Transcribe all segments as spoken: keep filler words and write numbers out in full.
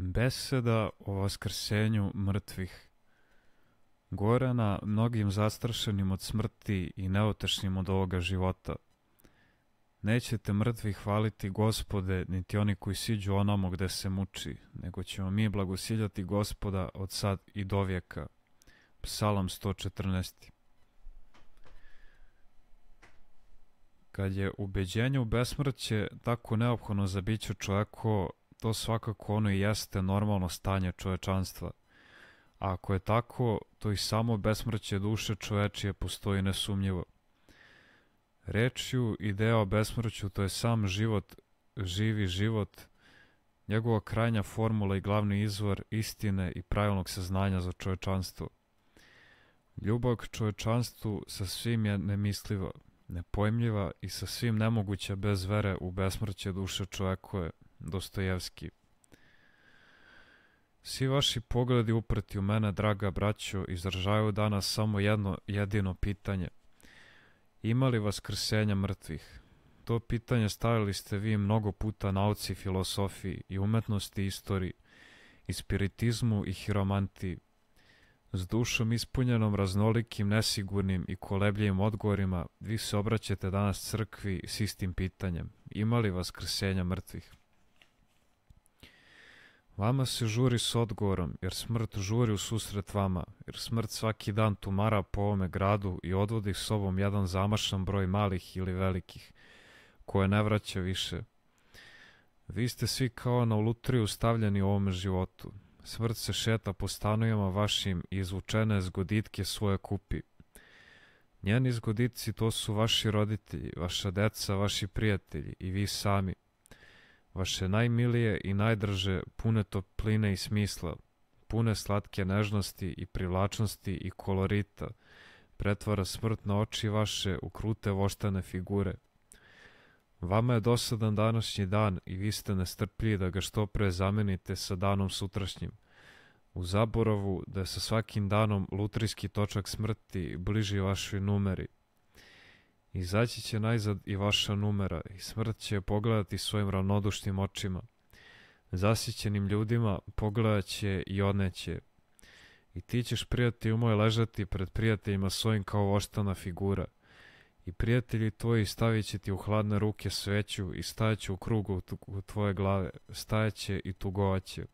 Beseda o vaskrsenju mrtvih. Gore na mnogim zastrašenim od smrti i neutešnim od ovoga života. Nećete mrtvi hvaliti Gospode, niti oni koji siđu onamo gde se muči, nego ćemo mi blagosiljati Gospoda od sad i do vijeka. Psalam sto četrnaest. Kad je ubeđenje u besmrće tako neophodno za biće čovjeko, to svakako ono i jeste normalno stanje čovečanstva. A ako je tako, to i samo besmrće duše čovečije postoji nesumnjivo. Rečju ideja o besmrću, to je sam život, živi život, njegova krajnja formula i glavni izvor istine i pravilnog saznanja za čovečanstvo. Ljubav k čovečanstvu sa svim je nemisliva, nepojmljiva i sa svim nemoguća bez vere u besmrće duše čovekove. Dostojevski. Svi vaši pogledi uprti u mene, draga braćo, izražavaju danas samo jedno jedino pitanje. Ima li vaskrsenja mrtvih? To pitanje stavili ste vi mnogo puta nauci, filosofiji i umetnosti, istoriji, i spiritizmu i hiromantiji. S dušom ispunjenom raznolikim, nesigurnim i kolebljivim odgovorima vi se obraćate danas crkvi s istim pitanjem. Ima li vaskrsenja mrtvih? Vama se žuri s odgovorom, jer smrt žuri u susret vama, jer smrt svaki dan tumara po ovome gradu i odvodi s sobom jedan zamašan broj malih ili velikih, koje ne vraća više. Vi ste svi kao na lutriju stavljeni u ovome životu. Smrt se šeta po stanovima vašim i izvučene zgoditke svoje kupi. Njeni zgoditci to su vaši roditelji, vaša deca, vaši prijatelji i vi sami. Vaše najmilije i najdraže, pune topline i smisla, pune slatke nežnosti i privlačnosti i kolorita, pretvara smrt na oči vaše u krute voštane figure. Vama je dosadan današnji dan i vi ste nestrpljivi da ga što pre zamenite sa danom sutrašnjim, u zaboravu da je sa svakim danom lutrijski točak smrti bliži vašoj numeri. Izaći će najzad i vaša numera i smrt će je pogledati svojim ravnodušnim očima. Zasićenim ljudima pogledat će i odneće. I ti ćeš, prijatelju moj, ležati pred prijateljima svojim kao voštana figura. I prijatelji tvoji stavit će ti u hladne ruke sveću i stajaće u krugu u tvoje glave, stajaće i tugovaće.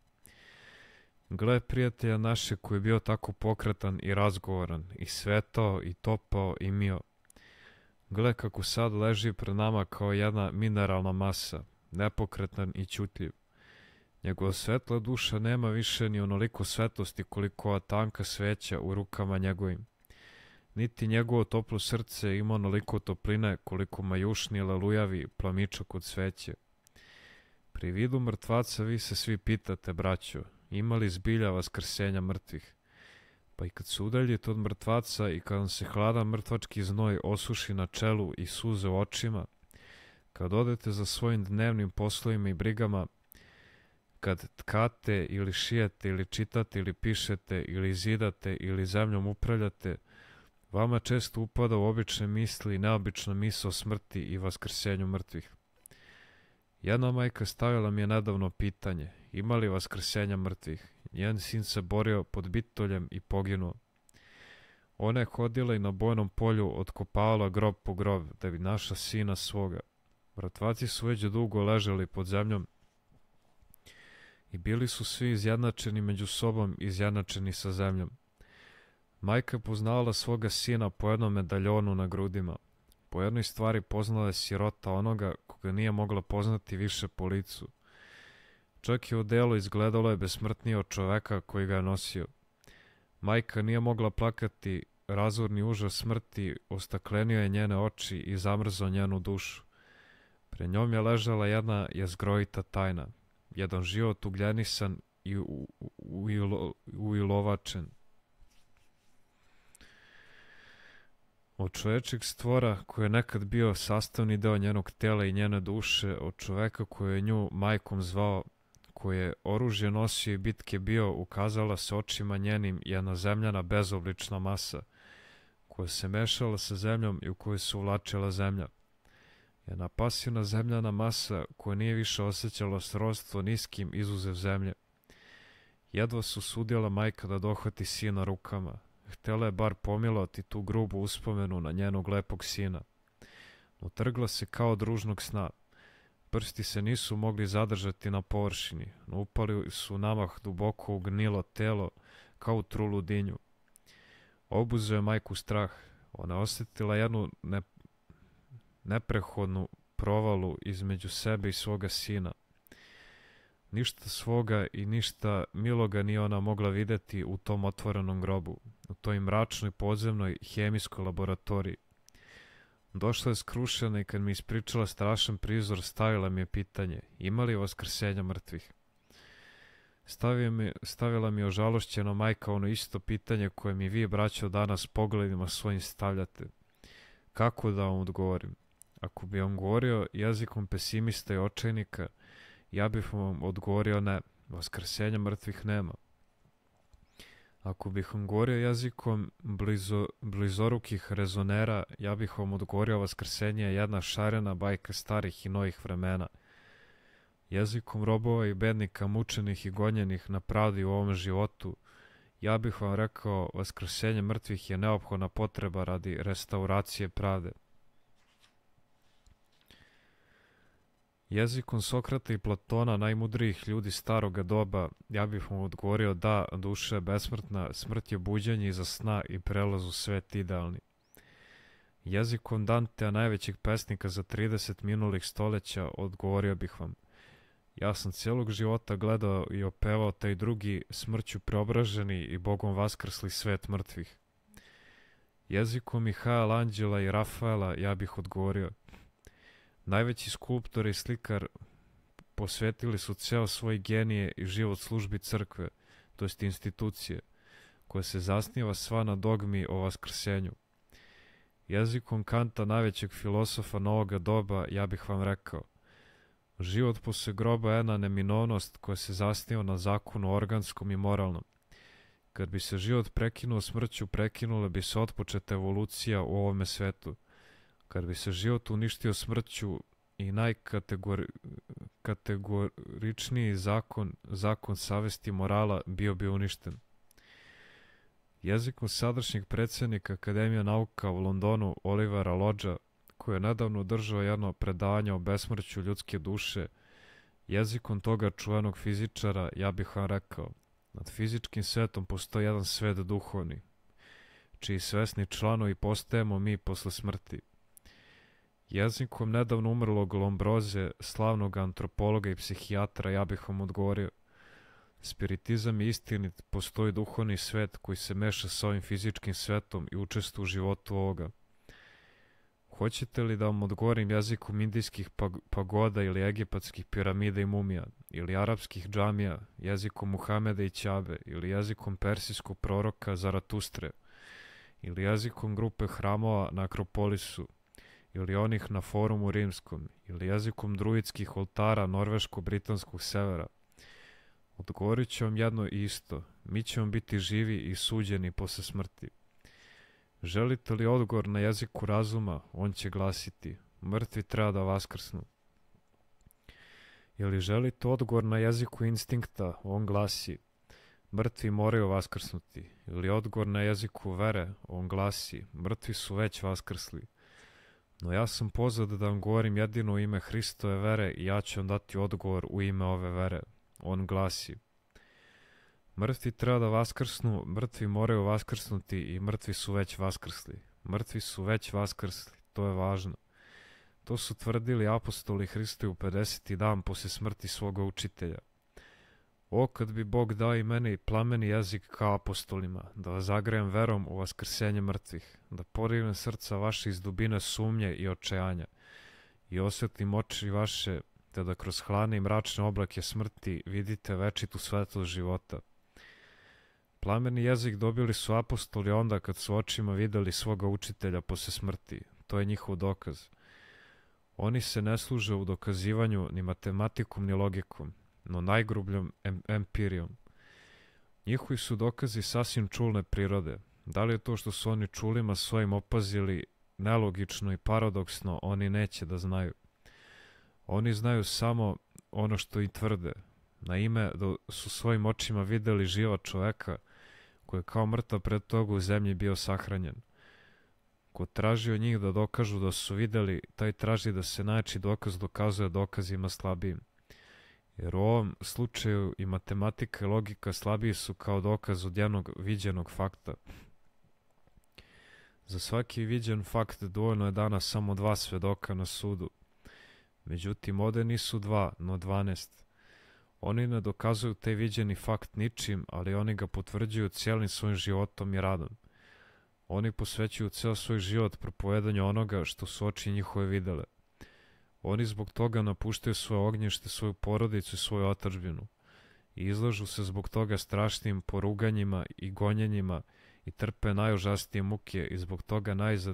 Gle prijatelja naše koji je bio tako pokretan i razgovoran, i svetao, i topao, i mio. Gle kako sad leži pred nama kao jedna mineralna masa, nepokretan i ćutljiv. Njegova svetla duša nema više ni onoliko svetlosti koliko ova tanka sveća u rukama njegovim. Niti njegovo toplo srce ima onoliko topline koliko majušni lelujavi plamičak od sveće. Pri vidu mrtvaca vi se svi pitate, braćo, ima li zbilja vaskrsenja mrtvih? Pa i kad se udaljite od mrtvaca i kad vam se hladan mrtvački znoj osuši na čelu i suze u očima, kad odete za svojim dnevnim poslovima i brigama, kad tkate ili šijete ili čitate ili pišete ili zidate ili zemljom upravljate, vama često upada u obične misli i neobična misao o smrti i vaskrsenju mrtvih. Jedna majka stavila mi je nedavno pitanje, ima li vaskrsenja mrtvih? Njen sin se borio pod bitoljem i poginuo. Ona je hodila i na bojnom polju otkopavala grob po grob da bi našla sina svoga. Mrtvaci su već dugo ležali pod zemljom i bili su svi izjednačeni među sobom, izjednačeni sa zemljom. Majka je poznavala svoga sina po jednom medaljonu na grudima. Po jednoj stvari poznala je sirota onoga koga nije mogla poznati više po licu. Čak i u delu izgledalo je besmrtnije od čoveka koji ga je nosio. Majka nije mogla plakati, razorni užas smrti ostaklenio je njene oči i zamrzao njenu dušu. Pred njom je ležala jedna jezgrojita tajna, jedan život ugljenisan i uilovačen. Od čovečeg stvora koji je nekad bio sastavni deo njenog tela i njene duše, od čoveka koji je nju majkom zvao, koji je oružje nosio i bitke bio, ukazala se očima njenim jedna zemljana bezoblična masa, koja se mešala sa zemljom i u kojoj se uvlačila zemlja. Jedna pasivna zemljana masa koja nije više osjećala srodstvo niskim izuzev zemlje. Jedva su sudjela majka da dohvati sina rukama. Htjela je bar pomilovati tu grubu uspomenu na njenog lepog sina. No trgla se kao od ružnog sna. Prsti se nisu mogli zadržati na površini, no upali su namah duboko u gnilo telo kao u trulu dinju. Obuzeo je majku strah. Ona je osjetila jednu ne, neprehodnu provalu između sebe i svoga sina. Ništa svoga i ništa miloga nije ona mogla vidjeti u tom otvorenom grobu, u toj mračnoj podzemnoj hemijskoj laboratoriji. Došla je skrušena i kad mi ispričala strašan prizor, stavila mi je pitanje: ima li vaskrsenja mrtvih? Mi, stavila mi je ožalošćeno majka ono isto pitanje koje mi vi, braćo, danas pogledima svojim stavljate. Kako da vam odgovorim? Ako bi vam govorio jezikom pesimista i očajnika, ja bih vam odgovorio ne, vaskrsenja mrtvih nema. Ako bih vam govorio jezikom blizo, blizorukih rezonera, ja bih vam odgovorio vaskrsenje je jedna šarena bajka starih i novih vremena. Jezikom robova i bednika, mučenih i gonjenih na pravdi u ovom životu, ja bih vam rekao vaskrsenje mrtvih je neophodna potreba radi restauracije pravde. Jezikom Sokrata i Platona, najmudrijih ljudi staroga doba, ja bih mu odgovorio da, duša je besmrtna, smrt je buđenje iza sna i prelaz u svet idealni. Jezikom Dantea, najvećeg pesnika za trideset minulih stoljeća, odgovorio bih vam: ja sam cijelog života gledao i opevao taj drugi, smrću preobraženi i Bogom vaskrsli svet mrtvih. Jezikom Mihaela Anđela i Rafaela ja bih odgovorio: najveći skulptor i slikar posvetili su ceo svoj genije i život službi crkve, to jest institucije, koja se zasniva sva na dogmi o vaskrsenju. Jezikom Kanta, najvećeg filosofa novoga doba, ja bih vam rekao: život posle groba je jedna neminovnost koja se zasniva na zakonu organskom i moralnom. Kad bi se život prekinuo smrću, prekinula bi se otpočeta evolucija u ovome svetu. Kad bi se život uništio smrću, i najkategoričniji zakon, zakon savesti morala, bio bi uništen. Jezikom sadašnjeg predsjednika Akademije nauka u Londonu, Olivera Lodgea, koji je nedavno držao jedno predavanje o besmrću ljudske duše, jezikom toga čuvenog fizičara, ja bih vam rekao: nad fizičkim svetom postoji jedan svet duhovni, čiji svesni članovi postajemo mi posle smrti. Jezikom nedavno umrlog Lombroze, slavnog antropologa i psihijatra, ja bih vam odgovorio: spiritizam je istinit, postoji duhovni svet koji se meša s ovim fizičkim svetom i učestvuje u životu ovoga. Hoćete li da vam odgovorim jezikom indijskih pagoda ili egipatskih piramida i mumija, ili arapskih džamija, jezikom Muhameda i Ćabe, ili jezikom persijskog proroka Zaratustre, ili jezikom grupe hramova na Akropolisu, ili onih na forumu rimskom, ili jezikom druidskih oltara norveško-britanskog severa? Odgovorit ću vam jedno isto: mi ćemo biti živi i suđeni posle smrti. Želite li odgovor na jeziku razuma? On će glasiti: mrtvi treba da vaskrsnu. Ili želite odgovor na jeziku instinkta? On glasi: mrtvi moraju vaskrsnuti. Ili odgovor na jeziku vere? On glasi: mrtvi su već vaskrsli. No ja sam pozvat da vam govorim jedino u ime Hristove vere i ja ću vam dati odgovor u ime ove vere. On glasi: mrtvi treba da vaskrsnu, mrtvi moraju vaskrsnuti i mrtvi su već vaskrsli. Mrtvi su već vaskrsli, to je važno. To su tvrdili apostoli Hristovi u pedeseti dan posle smrti svoga učitelja. O, kad bi Bog dao i meni plameni jezik kao apostolima, da vas zagrejem verom u vaskrsenje mrtvih, da porivnem srca vaše iz dubine sumnje i očajanja i osvetlim oči vaše, te da kroz hladne i mračne oblake smrti vidite večitu svetlost života. Plameni jezik dobili su apostoli onda kad su očima videli svoga učitelja posle smrti. To je njihov dokaz. Oni se ne služe u dokazivanju ni matematikom ni logikom, no najgrubljom em empirijom. Njihovi su dokazi sasvim čulne prirode. Da li je to što su oni čulima svojim opazili nelogično i paradoksno, oni neće da znaju. Oni znaju samo ono što i tvrde. Na ime da su svojim očima vidjeli živa čoveka koji je kao mrtav pred toga u zemlji bio sahranjen. Ko traži od njih da dokažu da su vidjeli, taj traži da se najjači dokaz dokazuje dokazima slabijim. Jer u ovom slučaju i matematika i logika slabiji su kao dokaz od jednog viđenog fakta. Za svaki viđen fakt dovoljno je danas samo dva svedoka na sudu. Međutim, ovdje nisu dva, no dvanaest. Oni ne dokazuju taj viđeni fakt ničim, ali oni ga potvrđuju cijelim svojim životom i radom. Oni posvećuju ceo svoj život propovedanju onoga što su oči njihove videle. Oni zbog toga napuštaju svoje ognjište, svoju porodicu i svoju otadžbinu. I izlažu se zbog toga strašnim poruganjima i gonjenjima i trpe najužasnije muke i zbog toga najzad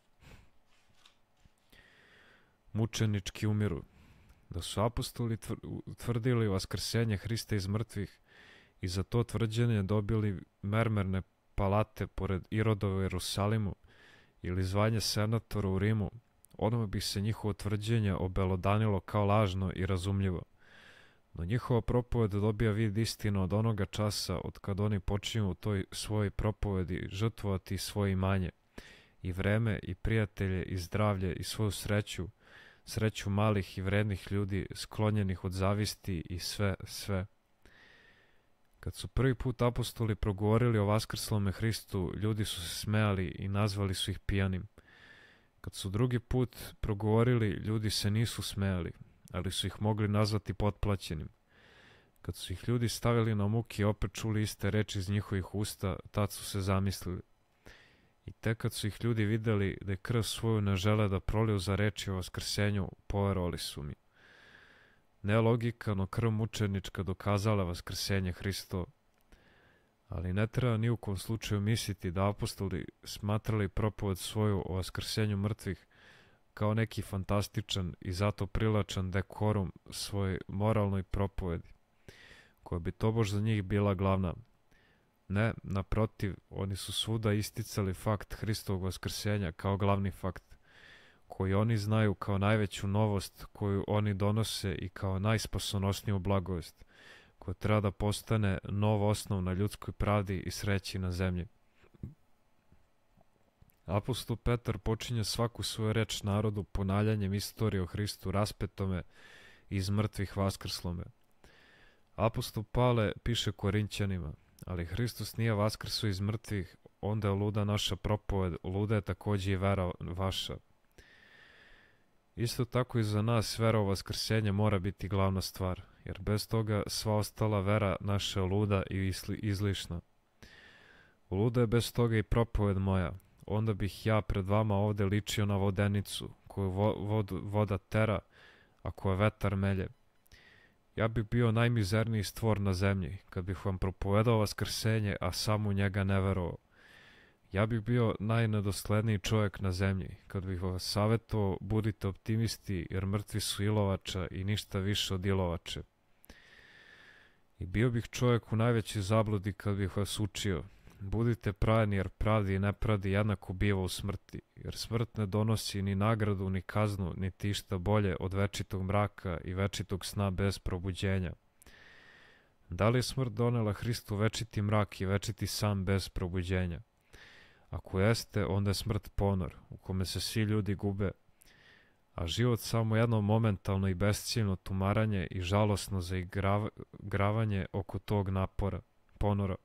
mučenički umiru. Da su apostoli tvrdili vaskrsenje Hrista iz mrtvih i za to tvrđenje dobili mermerne palate pored Irodova u Jerusalimu ili zvanje senatora u Rimu, odmah bi se njihovo tvrđenje obelodanilo kao lažno i razumljivo. No njihova propoved dobija vid istinu od onoga časa od kad oni počinju u toj svojoj propovedi žrtvovati svoje imanje, i vreme, i prijatelje, i zdravlje, i svoju sreću, sreću malih i vrednih ljudi sklonjenih od zavisti i sve, sve. Kad su prvi put apostoli progovorili o vaskrslome Hristu, ljudi su se smejali i nazvali su ih pijanim. Kad su drugi put progovorili, ljudi se nisu smejali, ali su ih mogli nazvati potplaćenim. Kad su ih ljudi stavili na muke i opet čuli iste reči iz njihovih usta, tad su se zamislili. I tek kad su ih ljudi vidjeli da je krv svoju ne žele da proliju za reči o vaskrsenju, poverovali su mi. Ne logika, no krv mučenička dokazala vaskrsenje Hristovo. Ali ne treba ni u kom slučaju misliti da apostoli smatrali propoved svoju o vaskrsenju mrtvih kao neki fantastičan i zato prilačan dekorum svojoj moralnoj propovedi, koja bi tobož za njih bila glavna. Ne, naprotiv, oni su svuda isticali fakt Hristovog vaskrsenja kao glavni fakt, koji oni znaju kao najveću novost koju oni donose i kao najspasonosniju blagovest, koja treba da postane nov osnov na ljudskoj pravdi i sreći na zemlji. Apostol Petar počinje svaku svoju reč narodu ponavljanjem istorije o Hristu raspetome iz mrtvih vaskrslome. Apostol Pavle piše Korinćanima: ali Hristos nije vaskrso iz mrtvih, onda je luda naša propoved, luda je također i vera vaša. Isto tako i za nas vera u vaskrsenje mora biti glavna stvar, jer bez toga sva ostala vera naša je luda i izlišna. Luda je bez toga i propoved moja, onda bih ja pred vama ovdje ličio na vodenicu, koju vo, vod, voda tera, a koja vetar melje. Ja bih bio najmizerniji stvor na zemlji, kad bih vam propovedao vaskrsenje, a sam u njega ne verovao. Ja bih bio najnedosledniji čovjek na zemlji, kad bih vas savjetovao budite optimisti, jer mrtvi su ilovača i ništa više od ilovače. I bio bih čovjek u najvećoj zabludi kad bih vas učio: budite pravedni, jer pravdi i nepravdi jednako biva u smrti, jer smrt ne donosi ni nagradu, ni kaznu, niti išta bolje od večitog mraka i večitog sna bez probuđenja. Da li je smrt donela Hristu večiti mrak i večiti san bez probuđenja? Ako jeste, onda je smrt ponor, u kome se svi ljudi gube, a život samo jedno momentalno i besciljno tumaranje i žalosno zaigravanje oko tog napora, ponora.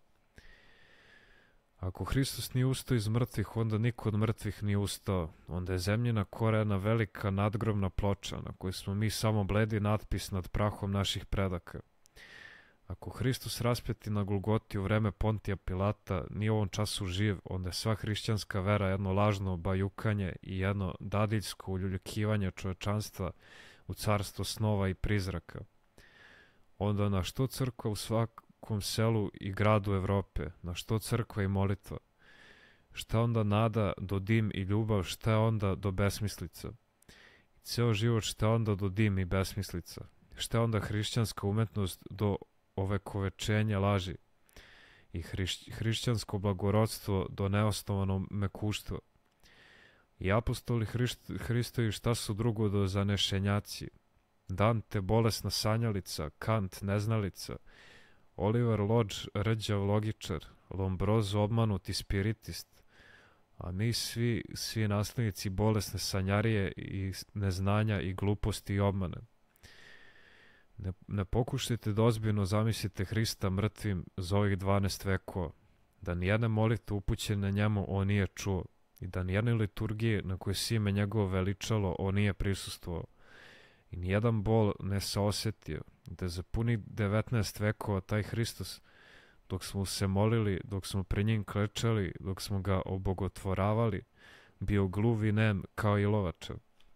Ako Hristos nije ustao iz mrtvih, onda niko od mrtvih nije ustao. Onda je zemljina kora jedna velika nadgrobna ploča, na kojoj smo mi samo bledi natpis nad prahom naših predaka. Ako Hristos raspeti na Golgoti u vreme Pontija Pilata nije u ovom času živ, onda je sva hrišćanska vera jedno lažno bajukanje i jedno dadiljsko uljuljkivanje čovečanstva u carstvo snova i prizraka. Onda na što crkva u svakom selu i gradu Evrope, na što crkva i molitva? Šta onda nada do dim i ljubav, šta je onda do besmislica? I ceo život šta onda do dim i besmislica? Šta je onda hrišćanska umetnost do ovekovečenja laži i hriš, hrišćansko blagorodstvo do neosnovanog mekuštva? I apostoli Hristovi šta su drugo do zanešenjaci? Dante bolesna sanjalica, Kant neznalica, Oliver Lodge rđav logičar, Lombroso obmanuti spiritist, a mi svi, svi nasljednici bolesne sanjarije i neznanja i gluposti i obmane. Ne, ne pokušajte da ozbiljno zamislite Hrista mrtvim za ovih dvanaest vekova, da nijedne molitve upućene njemu on nije čuo i da nijedne liturgije na koje se ime njegovo veličalo on nije prisustvovao i nijedan bol ne se osjetio, da je za punih devetnaest vekova taj Hristos, dok smo se molili, dok smo pri njim klečali, dok smo ga obogotvoravali, bio gluv i nem kao ilovačev.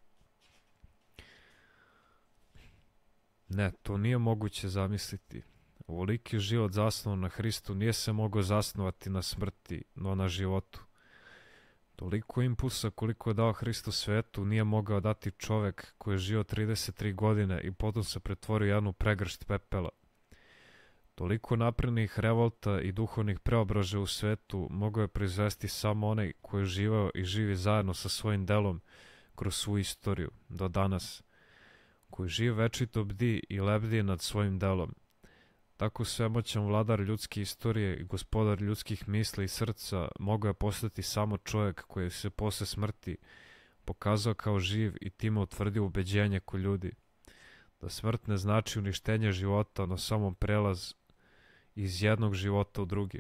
Ne, to nije moguće zamisliti. Ovoliki život zasnovan na Hristu nije se mogao zasnovati na smrti, no na životu. Toliko impulsa koliko je dao Hristo svetu nije mogao dati čovek koji je žio trideset tri godine i potom se pretvorio jednu pregršt pepela. Toliko naprednih revolta i duhovnih preobražaja u svetu mogao je proizvesti samo onaj koji je živao i živi zajedno sa svojim delom kroz svu istoriju do danas, koji živ večito bdi i lebdi nad svojim delom. Tako svemoćan vladar ljudske istorije i gospodar ljudskih misli i srca mogao je postati samo čovjek koji se posle smrti pokazao kao živ i time utvrdio ubeđenje kod ljudi, da smrt ne znači uništenje života, no samo prelaz iz jednog života u drugi.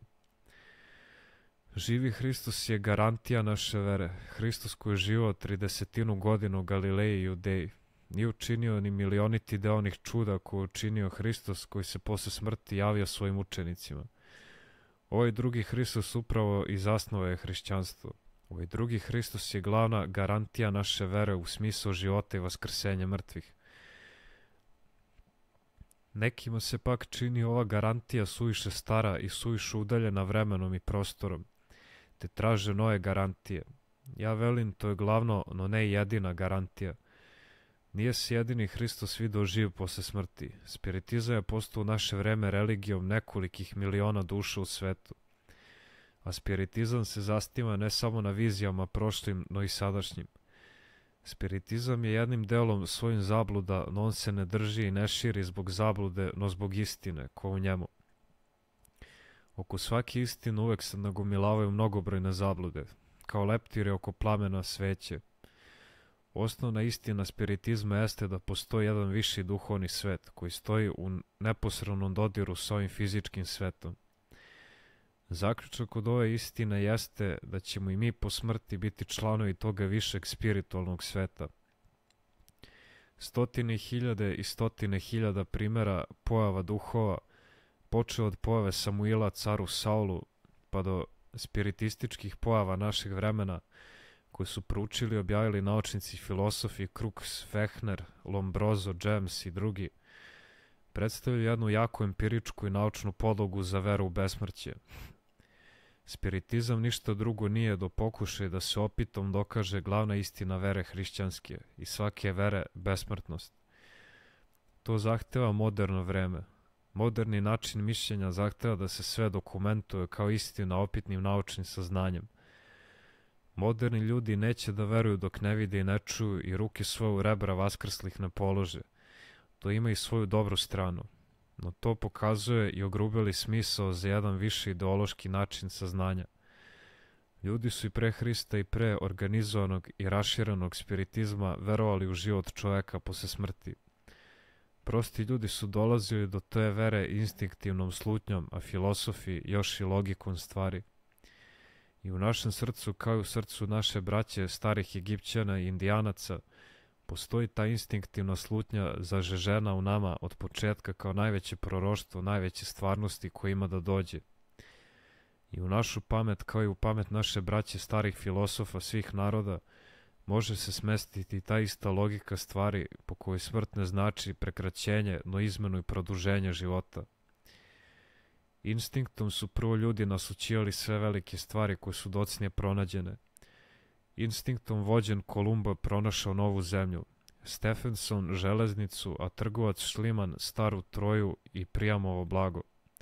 Živi Hristos je garantija naše vere. Hristos koji je živao tridesetinu godina u Galileji i Judeji. Nije učinio ni milioniti deo onih čuda koje je učinio Hristos koji se posle smrti javio svojim učenicima. Ovaj drugi Hristos upravo i zasnovao je hrišćanstvo. Ovaj drugi Hristos je glavna garantija naše vere u smislu života i vaskrsenja mrtvih. Nekima se pak čini ova garantija suviše stara i suviše udaljena vremenom i prostorom, te traže nove garantije. Ja velim, to je glavno, no ne jedina garantija. Nije se jedini Hristos video živ posle smrti. Spiritizam je postao u naše vreme religijom nekolikih miliona duša u svetu. A spiritizam se zasniva ne samo na vizijama prošlim, no i sadašnjim. Spiritizam je jednim delom svojim zabluda, no on se ne drži i ne širi zbog zablude, no zbog istine, ko u njemu. Oko svake istine uvek se nagomilavaju mnogobrojne zablude, kao leptire oko plamena sveće. Osnovna istina spiritizma jeste da postoji jedan viši duhovni svet koji stoji u neposrednom dodiru s ovim fizičkim svetom. Zaključak od ove istine jeste da ćemo i mi po smrti biti članovi toga višeg spiritualnog sveta. Stotine hiljade i stotine hiljada primjera pojava duhova, počeo od pojave Samuila caru Saulu pa do spiritističkih pojava našeg vremena, koji su proučili i objavili naučnici filosofi Crookes, Fechner, Lombroso, James i drugi, predstavljaju jednu jako empiričku i naučnu podlogu za veru u besmrće. Spiritizam ništa drugo nije do pokušaja da se opitom dokaže glavna istina vere hrišćanske i svake vere besmrtnost. To zahteva moderno vreme. Moderni način mišljenja zahteva da se sve dokumentuje kao istina opitnim naučnim saznanjem. Moderni ljudi neće da veruju dok ne vide i ne čuju i ruke svoje u rebra vaskrslih ne polože. To ima i svoju dobru stranu. No to pokazuje i ogrubili smisao za jedan viši ideološki način saznanja. Ljudi su i pre Hrista i pre organizovanog i raširenog spiritizma verovali u život čoveka posle smrti. Prosti ljudi su dolazili do te vere instinktivnom slutnjom, a filosofi još i logikom stvari. I u našem srcu, kao i u srcu naše braće, starih Egipćana i Indijanaca, postoji ta instinktivna slutnja zažežena u nama od početka kao najveće proroštvo, najveće stvarnosti koje ima da dođe. I u našu pamet, kao i u pamet naše braće starih filosofa svih naroda, može se smestiti ta ista logika stvari po kojoj smrt ne znači prekraćenje, no izmenu i produženje života. Instinktom su prvo ljudi naslućivali sve velike stvari koje su docnije pronađene. Instinktom vođen Kolumba pronašao novu zemlju, Stephenson železnicu, a trgovac Šliman staru Troju i Prijamovo blago.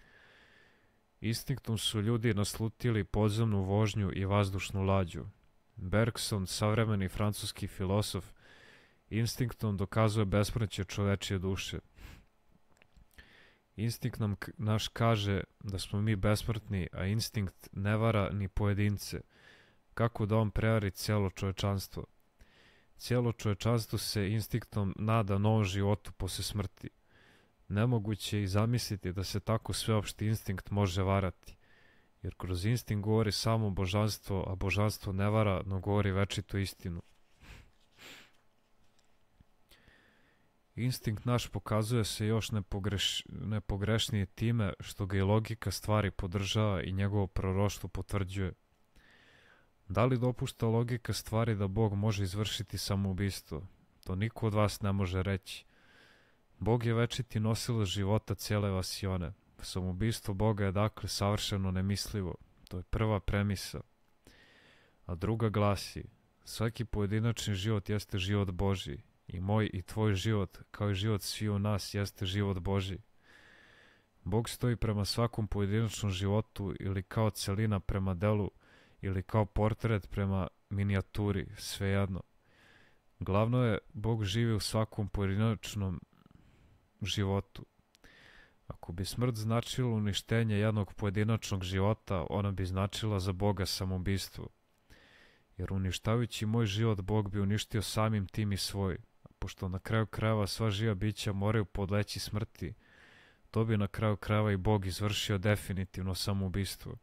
Instinktom su ljudi naslutili podzemnu vožnju i vazdušnu lađu. Bergson, savremeni francuski filosof, Instinktom dokazuje besmrće čovečije duše. Instinkt nam naš kaže da smo mi besmrtni, a instinkt ne vara ni pojedince. Kako da on prevari cijelo čovečanstvo? Cijelo čovečanstvo se instinktom nada novom životu posle smrti. Nemoguće je i zamisliti da se tako sveopšti instinkt može varati. Jer kroz instinkt govori samo božanstvo, a božanstvo ne vara, no govori večitu istinu. Instinkt naš pokazuje se još nepogreš, nepogrešnije time što ga i logika stvari podržava i njegovo proroštvo potvrđuje. Da li dopušta logika stvari da Bog može izvršiti samoubistvo? To niko od vas ne može reći. Bog je večiti nosilac života cijele vasione. Samoubistvo Boga je dakle savršeno nemislivo. To je prva premisa. A druga glasi: svaki pojedinačni život jeste život Božji. I moj i tvoj život, kao i život sviju nas, jeste život Božji. Bog stoji prema svakom pojedinačnom životu ili kao celina prema delu, ili kao portret prema minijaturi, svejedno. Glavno je, Bog živi u svakom pojedinačnom životu. Ako bi smrt značila uništenje jednog pojedinačnog života, ona bi značila za Boga samoubistvo. Jer uništavajući moj život, Bog bi uništio samim tim i svoj. Pošto na kraju krajeva sva živa bića moraju podleći smrti, to bi na kraju krajeva i Bog izvršio definitivno samoubistvo.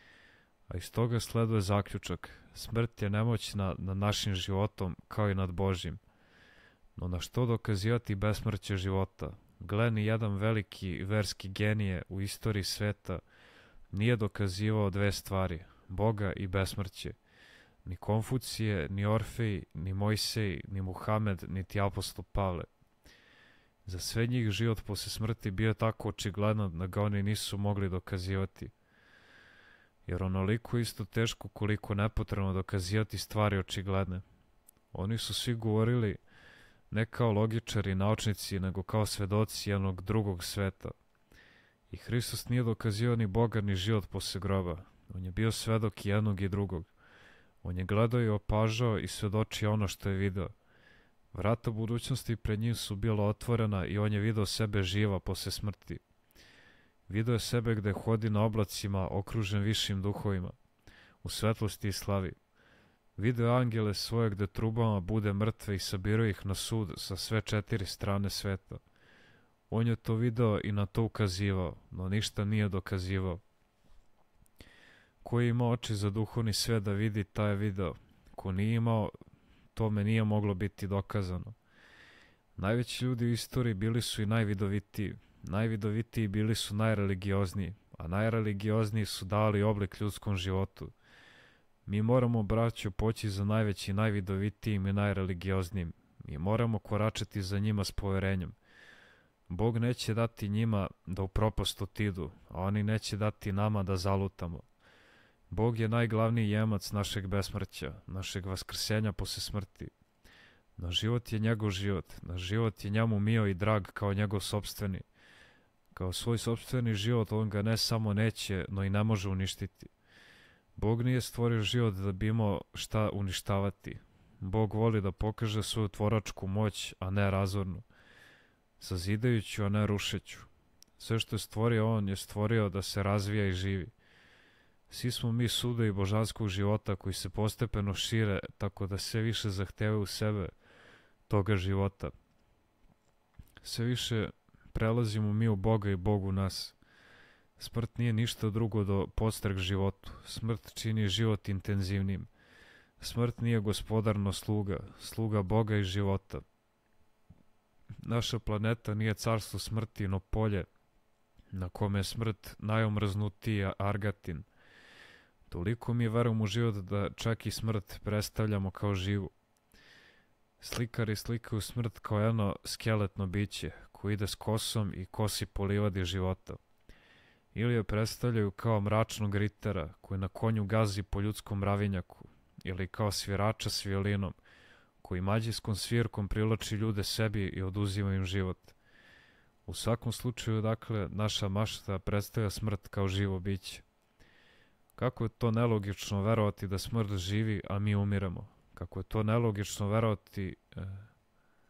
A iz toga sleduje zaključak: smrt je nemoćna nad našim životom kao i nad Božjim. No na što dokazivati besmrće života? Gle, ni jedan veliki verski genije u istoriji sveta nije dokazivao dve stvari: Boga i besmrće. Ni Konfucije, ni Orfej, ni Mojsej, ni Muhamed, niti apostol Pavle. Za sve njih život posle smrti bio tako očigledan da ga oni nisu mogli dokazivati. Jer onoliko isto teško koliko nepotrebno dokazivati stvari očigledne. Oni su svi govorili ne kao logičari i naučnici, nego kao svedoci jednog drugog sveta. I Hristos nije dokazivao ni Boga ni život posle groba. On je bio svedok i jednog i drugog. On je gledao i opažao i svedočio ono što je video. Vrata budućnosti pred njim su bila otvorena i on je video sebe živa posle smrti. Video je sebe gde hodi na oblacima okružen višim duhovima, u svetlosti i slavi. Video je angele svoje gde trubama bude mrtve i sabirao ih na sud sa sve četiri strane sveta. On je to video i na to ukazivao, no ništa nije dokazivao. Ko je imao oči za duhovni svet da vidi, taj je video. Ko nije imao, tome nije moglo biti dokazano. Najveći ljudi u istoriji bili su i najvidovitiji. Najvidovitiji bili su najreligiozniji, a najreligiozniji su dali oblik ljudskom životu. Mi moramo, braćo, poći za najveći, najvidovitijim i najreligioznijim. Mi moramo koračati za njima s poverenjem. Bog neće dati njima da u propast otidu, a oni neće dati nama da zalutamo. Bog je najglavniji jemac našeg besmrća, našeg vaskrsenja posle smrti. Naš život je njegov život, naš život je njemu mio i drag kao njegov sopstveni. Kao svoj sopstveni život on ga ne samo neće, no i ne može uništiti. Bog nije stvorio život da bi imao šta uništavati. Bog voli da pokaže svoju tvoračku moć, a ne razornu. Sazidajuću, a ne rušeću. Sve što je stvorio on je stvorio da se razvija i živi. Svi smo mi sudovi božanskog života koji se postepeno šire tako da sve više zahtevaju u sebe toga života. Sve više prelazimo mi u Boga i Bog u nas. Smrt nije ništa drugo do podstrek životu. Smrt čini život intenzivnim. Smrt nije gospodar, no sluga, sluga Boga i života. Naša planeta nije carstvo smrti, no polje na kome je smrt najomrznutiji argatin. Toliko mi verujemo u život da čak i smrt predstavljamo kao živu. Slikari slikaju smrt kao jedno skeletno biće koje ide s kosom i kosi po livadi života. Ili je predstavljaju kao mračnog ritera koji na konju gazi po ljudskom mravinjaku, ili kao svirača s violinom koji mađijskom svirkom privlači ljude sebi i oduzima im život. U svakom slučaju, dakle, naša mašta predstavlja smrt kao živo biće. Kako je to nelogično verovati da smrt živi, a mi umiremo? Kako je to nelogično verovati e,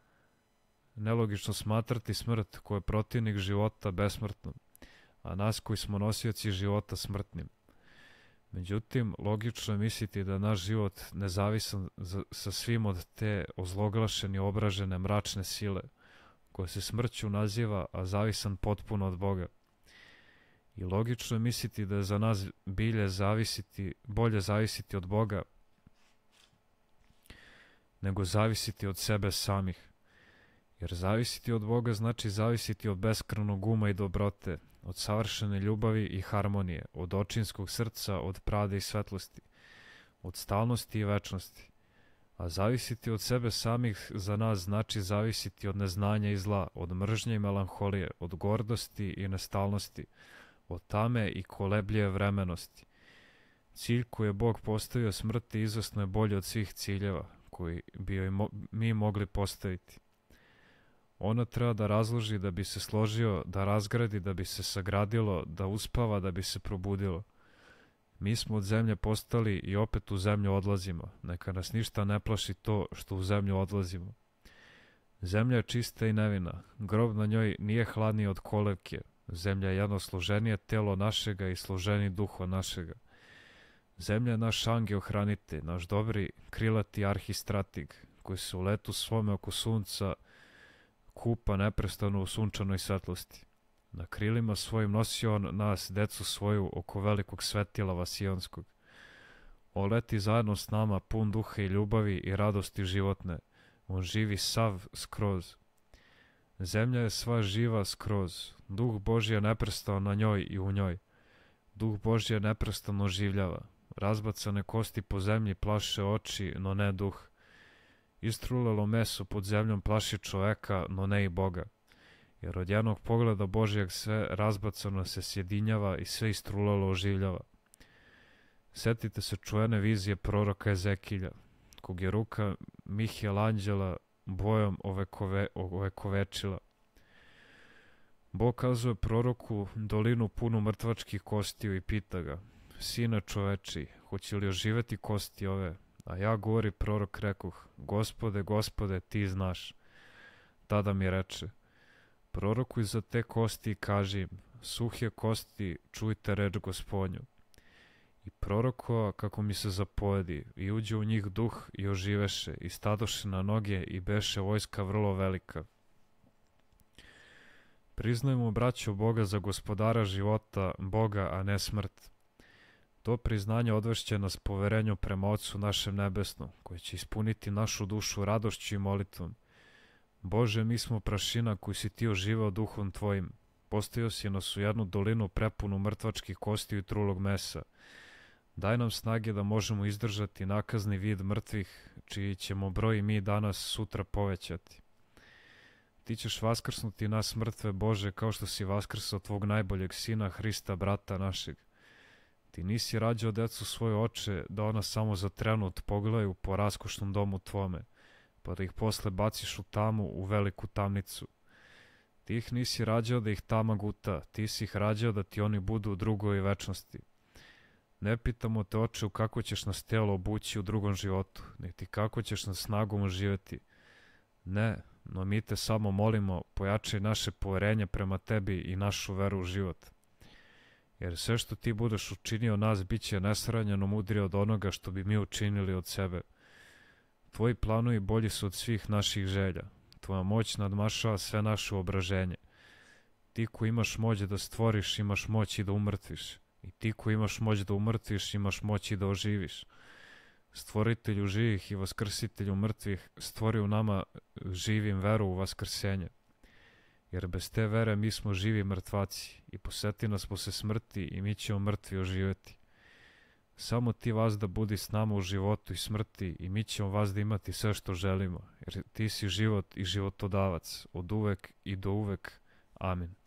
nelogično smatrati smrt koja je protivnik života besmrtnom, a nas koji smo nosioci života smrtnim. Međutim, logično je misliti da naš život nezavisan sa svim od te ozloglašene, obražene, mračne sile, koja se smrću naziva, a zavisan potpuno od Boga. I logično je misliti da je za nas bilje zavisiti, bolje zavisiti od Boga, nego zavisiti od sebe samih. Jer zavisiti od Boga znači zavisiti od beskrajnog uma i dobrote, od savršene ljubavi i harmonije, od očinskog srca, od pravde i svetlosti, od stalnosti i večnosti. A zavisiti od sebe samih za nas znači zavisiti od neznanja i zla, od mržnje i melanholije, od gordosti i nestalnosti, od tame i kolebljive vremenosti. Cilj koji je Bog postavio smrti izvesno je bolji od svih ciljeva koji bi joj mo- mi mogli postaviti. Ona treba da razloži da bi se složio, da razgradi da bi se sagradilo, da uspava da bi se probudilo. Mi smo od zemlje postali i opet u zemlju odlazimo. Neka nas ništa ne plaši to što u zemlju odlazimo. Zemlja je čista i nevina. Grob na njoj nije hladniji od kolevke. Zemlja je jedno složenije telo našega i složeniji duho našega. Zemlja je naš angel hranitelj, naš dobri krilati arhistrateg, koji se u letu svome oko sunca kupa neprestano u sunčanoj svetlosti. Na krilima svojim nosio on nas, decu svoju, oko velikog svetila Vasijonskog. On leti zajedno s nama, pun duha i ljubavi i radosti životne. On živi sav skroz. Zemlja je sva živa skroz. Duh Božji je neprestano na njoj i u njoj. Duh Božji je neprestano oživljava. Razbacane kosti po zemlji plaše oči, no ne duh. Istrulelo meso pod zemljom plaši čoveka, no ne i Boga. Jer od jednog pogleda Božijeg sve razbacano se sjedinjava i sve istrulelo oživljava. Setite se čuvene vizije proroka Ezekilja, kog je ruka Mihijela Anđela bojom ovekove, ovekovečila. Bog kazuje proroku dolinu punu mrtvačkih kostiju i pita ga: Sine čoveči, hoće li oživeti kosti ove? A ja, govori prorok, rekoh: Gospode, Gospode, ti znaš. Tada mi reče: Prorokuj za te kosti i kaži im: Suhje kosti, čujte reč Gospodnju. I prorokova kako mi se zapojedi, i uđe u njih duh i oživeše, i stadoše na noge, i beše vojska vrlo velika. Priznajmo, braćo, Boga za gospodara života, Boga, a ne smrt. To priznanje odvešće nas poverenju prema Otcu našem nebesnom, koji će ispuniti našu dušu radošću i molitvom. Bože, mi smo prašina koju si ti oživao duhom tvojim. Postavio si nas u jednu dolinu prepunu mrtvačkih kostiju i trulog mesa. Daj nam snage da možemo izdržati nakazni vid mrtvih, čiji ćemo broj mi danas sutra povećati. Ti ćeš vaskrsnuti nas mrtve, Bože, kao što si vaskrsao tvog najboljeg sina, Hrista, brata našeg. Ti nisi rađao decu svoje oče, da ona samo za trenut pogledaju po raskošnom domu tvome, pa da ih posle baciš u tamu, u veliku tamnicu. Ti ih nisi rađao da ih tama guta, ti si ih rađao da ti oni budu u drugoj večnosti. Ne pitamo te, oče, u kako ćeš nas telo obući u drugom životu, niti kako ćeš nas snagom oživjeti. Ne, no mi te samo molimo, pojačaj naše poverenje prema tebi i našu veru u život. Jer sve što ti budeš učinio nas bit će nesranjeno mudrije od onoga što bi mi učinili od sebe. Tvoji planovi bolji su od svih naših želja. Tvoja moć nadmašava sve naše obraženje. Ti koji imaš moć da stvoriš, imaš moć i da umrtviš. I ti koji imaš moć da umrtviš, imaš moć i da oživiš. Stvoritelju živih i vaskrsitelju mrtvih, stvori u nama živim veru u vaskrsenje. Jer bez te vere mi smo živi mrtvaci i poseti nas posle smrti i mi ćemo mrtvi oživjeti. Samo ti vazda budi s nama u životu i smrti i mi ćemo vazda imati sve što želimo, jer ti si život i životodavac od uvek i do uvek. Amin.